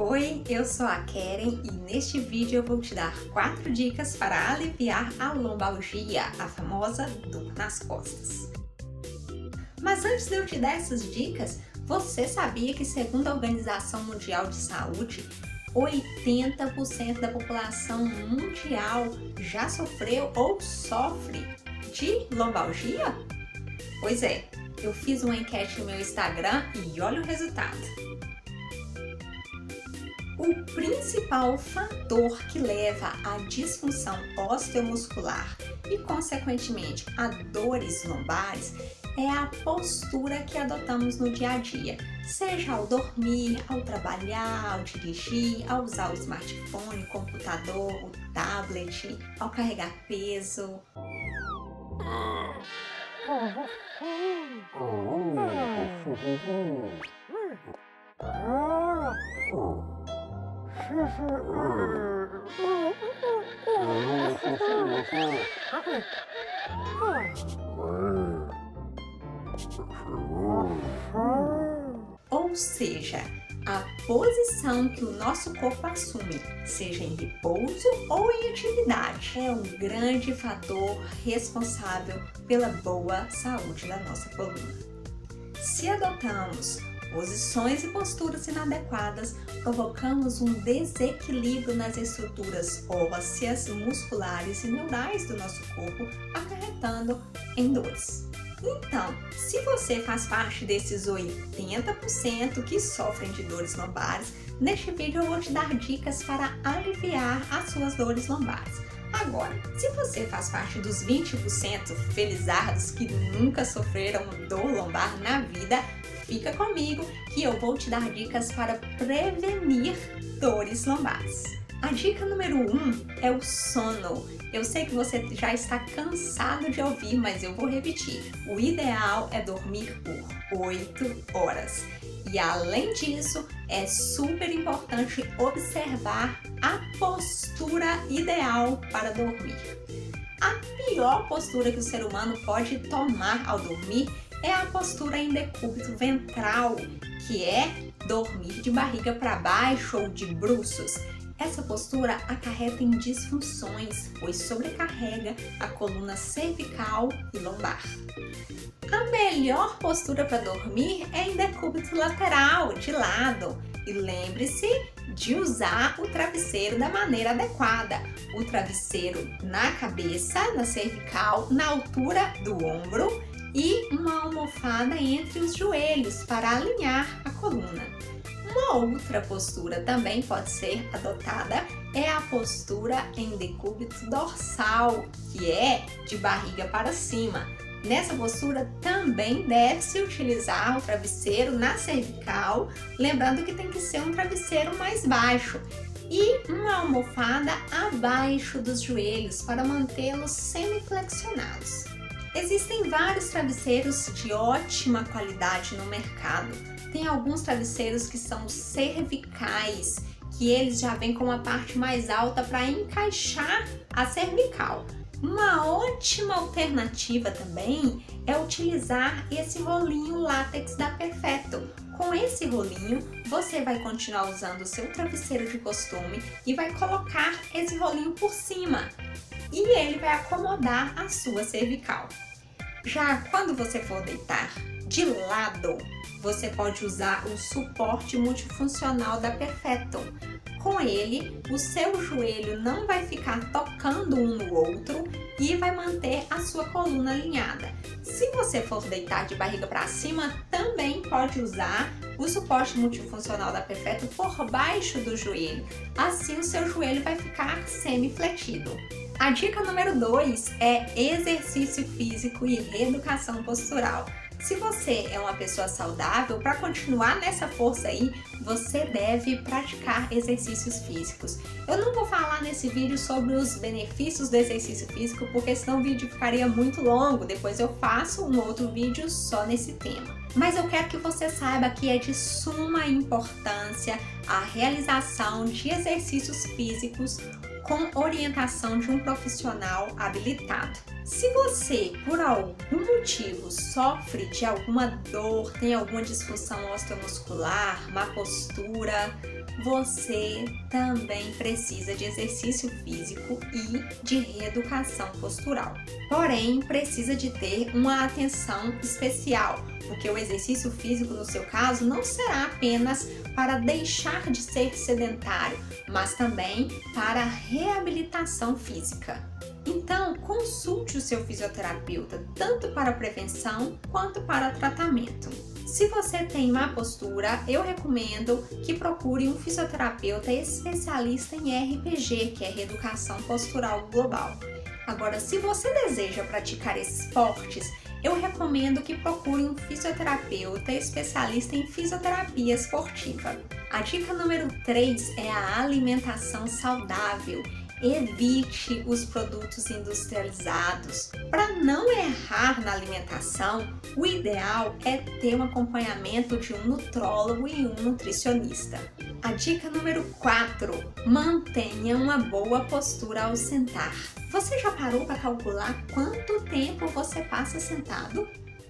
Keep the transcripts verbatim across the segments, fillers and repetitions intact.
Oi, eu sou a Keren e neste vídeo eu vou te dar quatro dicas para aliviar a lombalgia, a famosa dor nas costas. Mas antes de eu te dar essas dicas, você sabia que, segundo a Organização Mundial de Saúde, oitenta por cento da população mundial já sofreu ou sofre de lombalgia? Pois é, eu fiz uma enquete no meu Instagram e olha o resultado. O principal fator que leva à disfunção osteomuscular e, consequentemente, a dores lombares é a postura que adotamos no dia a dia, seja ao dormir, ao trabalhar, ao dirigir, ao usar o smartphone, o computador, o tablet, ao carregar peso. Ou seja, a posição que o nosso corpo assume, seja em repouso ou em atividade, é um grande fator responsável pela boa saúde da nossa coluna. Se adotamos posições e posturas inadequadas, provocamos um desequilíbrio nas estruturas ósseas, musculares e neurais do nosso corpo, acarretando em dores. Então, se você faz parte desses oitenta por cento que sofrem de dores lombares, neste vídeo eu vou te dar dicas para aliviar as suas dores lombares. Agora, se você faz parte dos vinte por cento felizardos que nunca sofreram dor lombar na vida, fica comigo que eu vou te dar dicas para prevenir dores lombares. A dica número um é o sono. Eu sei que você já está cansado de ouvir, mas eu vou repetir. O ideal é dormir por oito horas. E além disso, é super importante observar a postura ideal para dormir. A pior postura que o ser humano pode tomar ao dormir é a postura em decúbito ventral, que é dormir de barriga para baixo ou de bruços. Essa postura acarreta em disfunções, pois sobrecarrega a coluna cervical e lombar. A melhor postura para dormir é em decúbito lateral, de lado. E lembre-se de usar o travesseiro da maneira adequada. O travesseiro na cabeça, na cervical, na altura do ombro e uma almofada entre os joelhos para alinhar a coluna. Uma outra postura também pode ser adotada é a postura em decúbito dorsal, que é de barriga para cima. Nessa postura também deve-se utilizar o travesseiro na cervical, lembrando que tem que ser um travesseiro mais baixo e uma almofada abaixo dos joelhos para mantê-los semiflexionados. Existem vários travesseiros de ótima qualidade no mercado. Tem alguns travesseiros que são cervicais, que eles já vêm com uma parte mais alta para encaixar a cervical. Uma ótima alternativa também é utilizar esse rolinho látex da Perfetto. Com esse rolinho, você vai continuar usando o seu travesseiro de costume e vai colocar esse rolinho por cima. E ele vai acomodar a sua cervical. Já quando você for deitar de lado, você pode usar o suporte multifuncional da Perfetto. Com ele, o seu joelho não vai ficar tocando um no outro e vai manter a sua coluna alinhada. Se você for deitar de barriga para cima, também pode usar o suporte multifuncional da Perfetto por baixo do joelho. Assim, o seu joelho vai ficar semi-fletido. A dica número dois é exercício físico e reeducação postural. Se você é uma pessoa saudável, para continuar nessa força aí, você deve praticar exercícios físicos. Eu não vou falar nesse vídeo sobre os benefícios do exercício físico, porque senão o vídeo ficaria muito longo. Depois eu faço um outro vídeo só nesse tema. Mas eu quero que você saiba que é de suma importância a realização de exercícios físicos com orientação de um profissional habilitado. Se você, por algum motivo, sofre de alguma dor, tem alguma disfunção osteomuscular, má postura, você também precisa de exercício físico e de reeducação postural. Porém, precisa de ter uma atenção especial, porque o exercício físico, no seu caso, não será apenas para deixar de ser sedentário, mas também para reabilitação física. Então, consulte o seu fisioterapeuta tanto para prevenção quanto para tratamento. Se você tem má postura, eu recomendo que procure um fisioterapeuta especialista em R P G, que é Reeducação Postural Global. Agora, se você deseja praticar esses esportes, eu recomendo que procure um fisioterapeuta especialista em fisioterapia esportiva. A dica número três é a alimentação saudável. Evite os produtos industrializados. Para não errar na alimentação, o ideal é ter um acompanhamento de um nutrólogo e um nutricionista. A dica número quatro, mantenha uma boa postura ao sentar. Você já parou para calcular quanto tempo você passa sentado?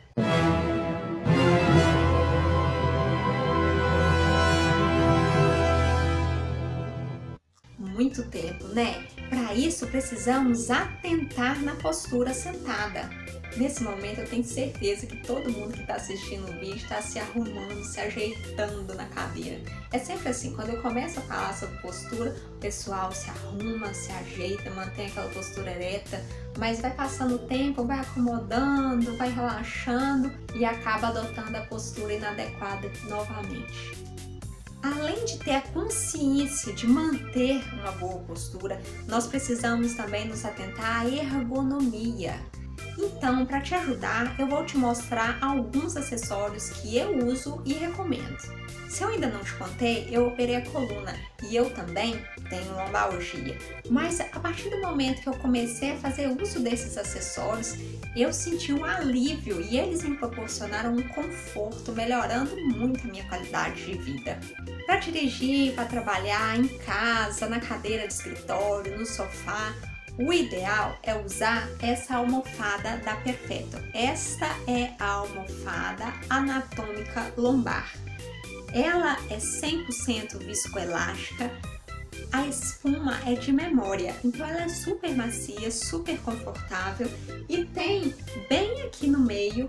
Muito tempo, né? Para isso precisamos atentar na postura sentada. Nesse momento eu tenho certeza que todo mundo que está assistindo o vídeo está se arrumando, se ajeitando na cadeira. É sempre assim, quando eu começo a falar sobre postura, o pessoal se arruma, se ajeita, mantém aquela postura ereta, mas vai passando o tempo, vai acomodando, vai relaxando e acaba adotando a postura inadequada novamente. Além de ter a consciência de manter uma boa postura, nós precisamos também nos atentar à ergonomia. Então, para te ajudar, eu vou te mostrar alguns acessórios que eu uso e recomendo. Se eu ainda não te contei, eu operei a coluna e eu também tenho lombalgia. Mas a partir do momento que eu comecei a fazer uso desses acessórios, eu senti um alívio e eles me proporcionaram um conforto, melhorando muito a minha qualidade de vida. Para dirigir, para trabalhar em casa, na cadeira de escritório, no sofá, o ideal é usar essa almofada da Perfetto. Esta é a almofada anatômica lombar. Ela é cem por cento viscoelástica, a espuma é de memória, então ela é super macia, super confortável e tem bem aqui no meio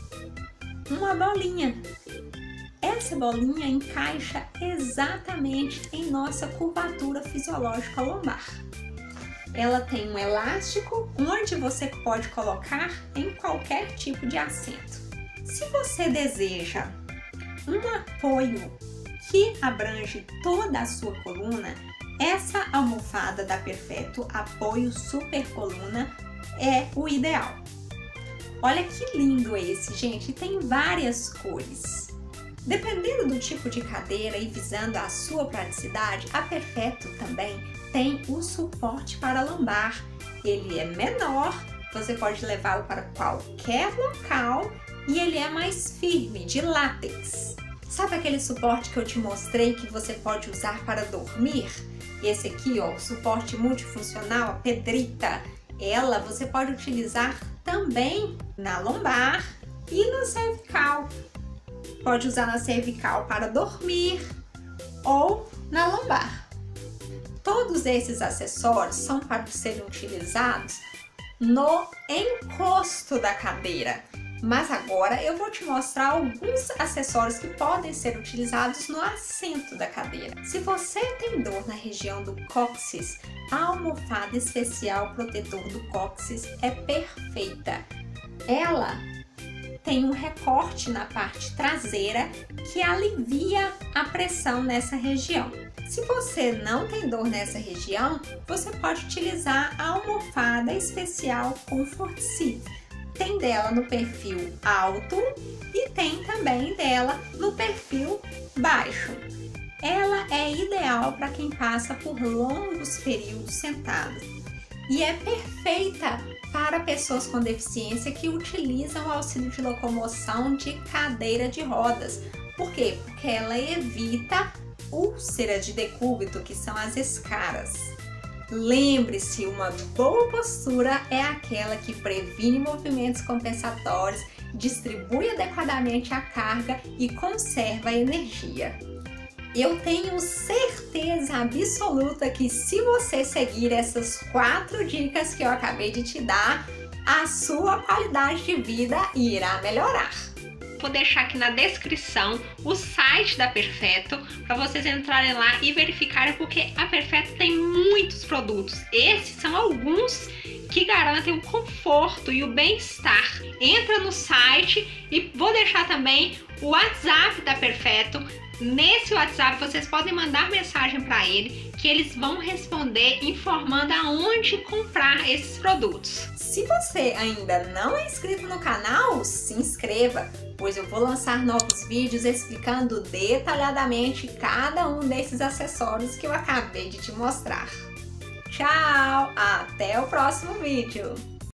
uma bolinha. Essa bolinha encaixa exatamente em nossa curvatura fisiológica lombar. Ela tem um elástico onde você pode colocar em qualquer tipo de assento. Se você deseja um apoio que abrange toda a sua coluna, essa almofada da Perfetto Apoio Super Coluna é o ideal. Olha que lindo esse, gente, tem várias cores. Dependendo do tipo de cadeira e visando a sua praticidade, a Perfetto também tem o suporte para lombar. Ele é menor, você pode levá-lo para qualquer local e ele é mais firme, de látex. Sabe aquele suporte que eu te mostrei que você pode usar para dormir? Esse aqui, ó, o suporte multifuncional, a pedrita, ela você pode utilizar também na lombar e na cervical. Pode usar na cervical para dormir ou na lombar. Todos esses acessórios são para serem utilizados no encosto da cadeira. Mas agora eu vou te mostrar alguns acessórios que podem ser utilizados no assento da cadeira. Se você tem dor na região do cóccix, a almofada especial protetor do cóccix é perfeita. Ela tem um recorte na parte traseira que alivia a pressão nessa região. Se você não tem dor nessa região, você pode utilizar a almofada especial Comfort-C. Tem dela no perfil alto e tem também dela no perfil baixo. Ela é ideal para quem passa por longos períodos sentados e é perfeita para pessoas com deficiência que utilizam o auxílio de locomoção de cadeira de rodas. Por quê? Porque ela evita úlcera de decúbito, que são as escaras. Lembre-se, uma boa postura é aquela que previne movimentos compensatórios, distribui adequadamente a carga e conserva a energia. Eu tenho certeza absoluta que se você seguir essas quatro dicas que eu acabei de te dar, a sua qualidade de vida irá melhorar. Vou deixar aqui na descrição o site da Perfetto para vocês entrarem lá e verificarem, porque a Perfetto tem muitos produtos. Esses são alguns que garantem o conforto e o bem-estar. Entra no site e vou deixar também o WhatsApp da Perfetto. Nesse WhatsApp vocês podem mandar mensagem para ele, que eles vão responder informando aonde comprar esses produtos. Se você ainda não é inscrito no canal, se inscreva, pois eu vou lançar novos vídeos explicando detalhadamente cada um desses acessórios que eu acabei de te mostrar. Tchau! Até o próximo vídeo!